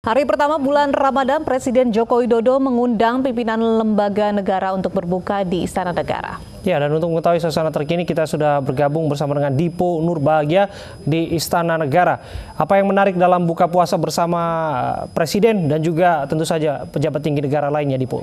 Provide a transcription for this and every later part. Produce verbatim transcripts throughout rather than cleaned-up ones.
Hari pertama bulan Ramadan, Presiden Joko Widodo mengundang pimpinan lembaga negara untuk berbuka di Istana Negara. Ya, dan untuk mengetahui suasana terkini kita sudah bergabung bersama dengan Dipo Nurbahagia di Istana Negara. Apa yang menarik dalam buka puasa bersama Presiden dan juga tentu saja pejabat tinggi negara lainnya, Dipo?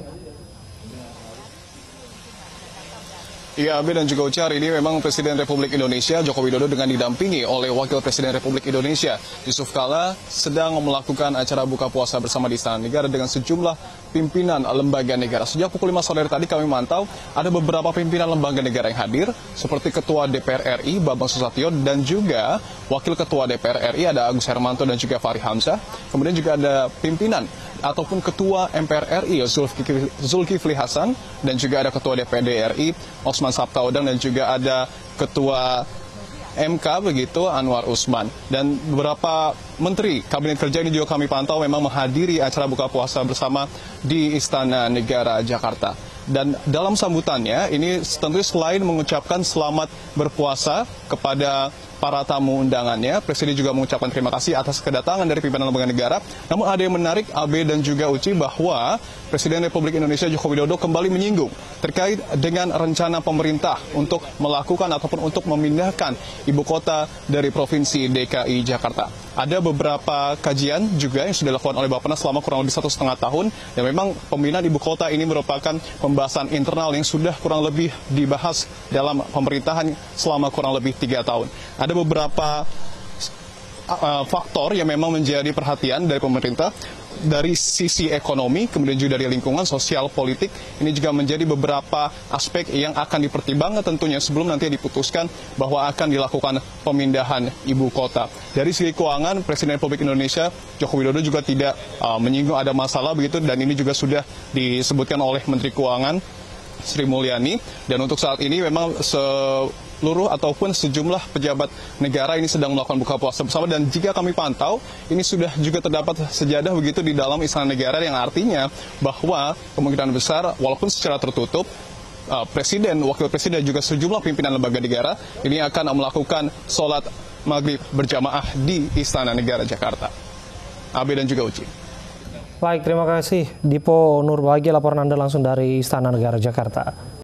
Ya, Abe dan juga Uci, hari ini memang Presiden Republik Indonesia Joko Widodo dengan didampingi oleh Wakil Presiden Republik Indonesia Yusuf Kala sedang melakukan acara buka puasa bersama di Istana Negara dengan sejumlah pimpinan lembaga negara. Sejak pukul lima sore tadi kami mantau ada beberapa pimpinan lembaga negara yang hadir seperti Ketua D P R R I Bambang Susatyo dan juga Wakil Ketua D P R R I ada Agus Hermanto dan juga Fahri Hamzah. Kemudian juga ada pimpinan ataupun Ketua M P R R I Zulkifli, Zulkifli Hasan dan juga ada Ketua D P D R I Osman Sabtaodang dan juga ada Ketua M K begitu Anwar Usman dan beberapa menteri kabinet kerja ini juga kami pantau memang menghadiri acara buka puasa bersama di Istana Negara Jakarta. Dan dalam sambutannya ini tentu selain mengucapkan selamat berpuasa kepada para tamu undangannya, Presiden juga mengucapkan terima kasih atas kedatangan dari pimpinan lembaga negara. Namun ada yang menarik, Abe dan juga Uci, bahwa Presiden Republik Indonesia Joko Widodo kembali menyinggung terkait dengan rencana pemerintah untuk melakukan ataupun untuk memindahkan ibu kota dari Provinsi D K I Jakarta. Ada beberapa kajian juga yang sudah dilakukan oleh Bappenas selama kurang lebih satu setengah tahun, dan memang pemindahan ibu kota ini merupakan pembahasan internal yang sudah kurang lebih dibahas dalam pemerintahan selama kurang lebih tiga tahun. Ada beberapa uh, faktor yang memang menjadi perhatian dari pemerintah dari sisi ekonomi, kemudian juga dari lingkungan sosial politik. Ini juga menjadi beberapa aspek yang akan dipertimbangkan tentunya sebelum nanti diputuskan bahwa akan dilakukan pemindahan ibu kota. Dari segi keuangan, Presiden Republik Indonesia Joko Widodo juga tidak uh, menyinggung ada masalah begitu, dan ini juga sudah disebutkan oleh Menteri Keuangan Sri Mulyani. Dan untuk saat ini memang seluruh ataupun sejumlah pejabat negara ini sedang melakukan buka puasa bersama, dan jika kami pantau ini sudah juga terdapat sejadah begitu di dalam Istana Negara, yang artinya bahwa kemungkinan besar walaupun secara tertutup Presiden, Wakil Presiden dan juga sejumlah pimpinan lembaga negara ini akan melakukan sholat maghrib berjamaah di Istana Negara Jakarta. Abe dan juga Uci. Baik, terima kasih Dipo Nurbahagia, laporan Anda langsung dari Istana Negara Jakarta.